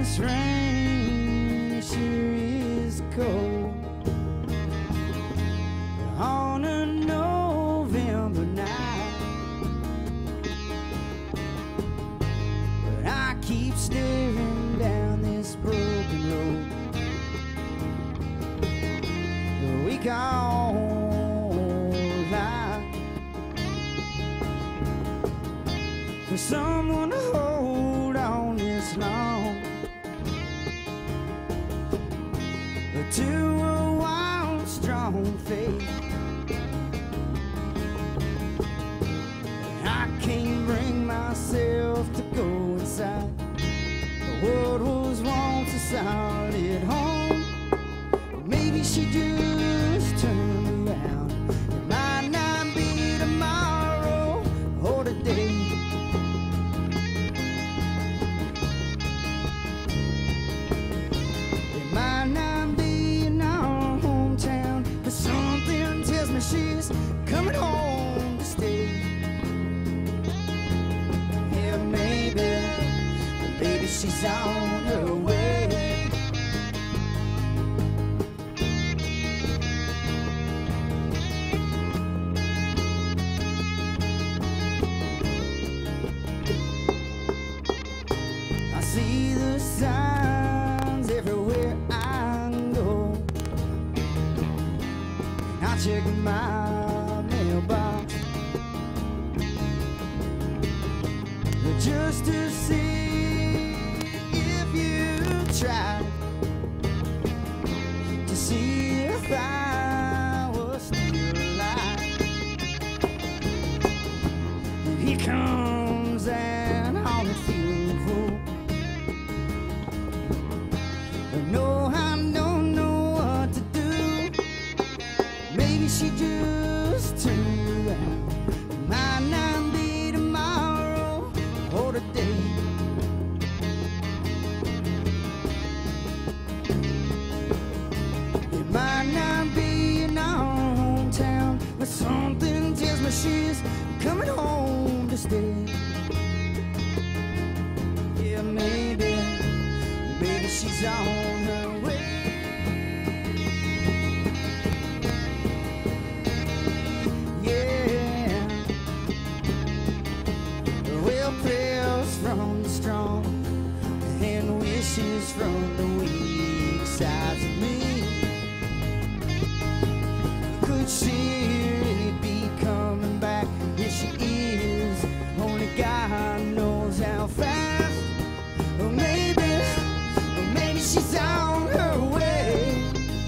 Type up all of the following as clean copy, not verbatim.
this rain sure is cold on a November night, but I keep staring down this broken road that we call life, for someone to hold on this long to a wild, strong faith. I can't bring myself to go inside what was once a solid home. Maybe she just turned around. It might not be tomorrow or today. It might not be in our hometown, but something tells me she's coming home to stay. Yeah, maybe she's on her way. I see the signs everywhere I go, and I check my mailbox just to see if you tried to see if I was still alive. Here comes an haunted funeral. No, I don't know what to do. Maybe she just turned around. It might not be tomorrow or today. It might not be in our hometown, but something tells me she's coming home to stay. Yeah, maybe she's on her way. Yeah, well, prayers from the strong and wishes from the weak sides of me. Could she really be coming back? If she is, only God knows how fast. Or maybe she's on her way.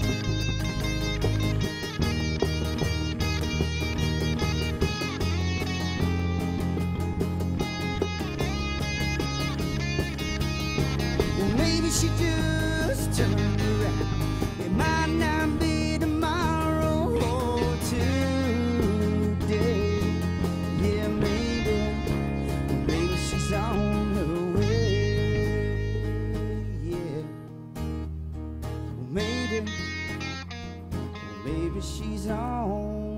Well, maybe she just turned around. It might not be tomorrow or today. Yeah, maybe she's on her way. Yeah, maybe she's on